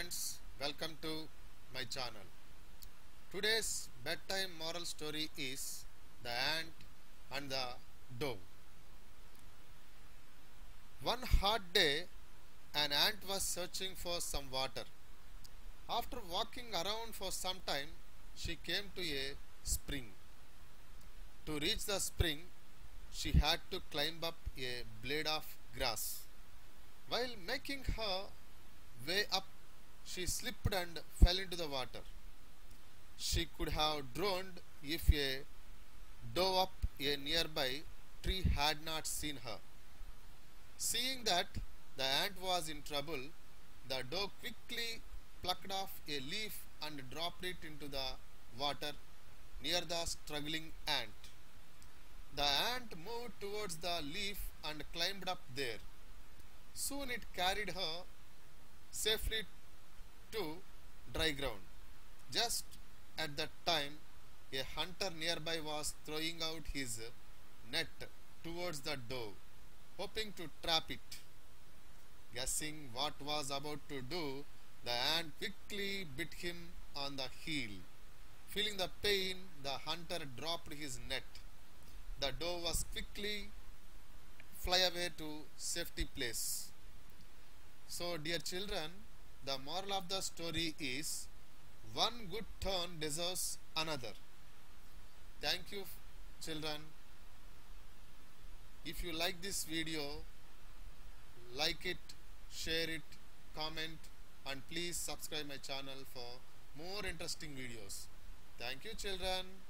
friends, welcome to my channel. Today's bedtime moral story is The Ant and the Dove. One hot day, an ant was searching for some water. After walking around for some time, she came to a spring. To reach the spring, she had to climb up a blade of grass. While making her way up, she slipped and fell into the water. She could have drowned if a dove up a nearby tree had not seen her. Seeing that the ant was in trouble, the dove quickly plucked off a leaf and dropped it into the water near the struggling ant. The ant moved towards the leaf and climbed up there. Soon it carried her safely to dry ground. Just at that time, a hunter nearby was throwing out his net towards the dove, hoping to trap it. Guessing what was about to do, the ant quickly bit him on the heel. Feeling the pain, the hunter dropped his net. The dove was quickly fly away to safety place. So, dear children, the moral of the story is one good turn deserves another. Thank you, children. If you like this video, like it, share it, comment, and please subscribe my channel for more interesting videos. Thank you, children.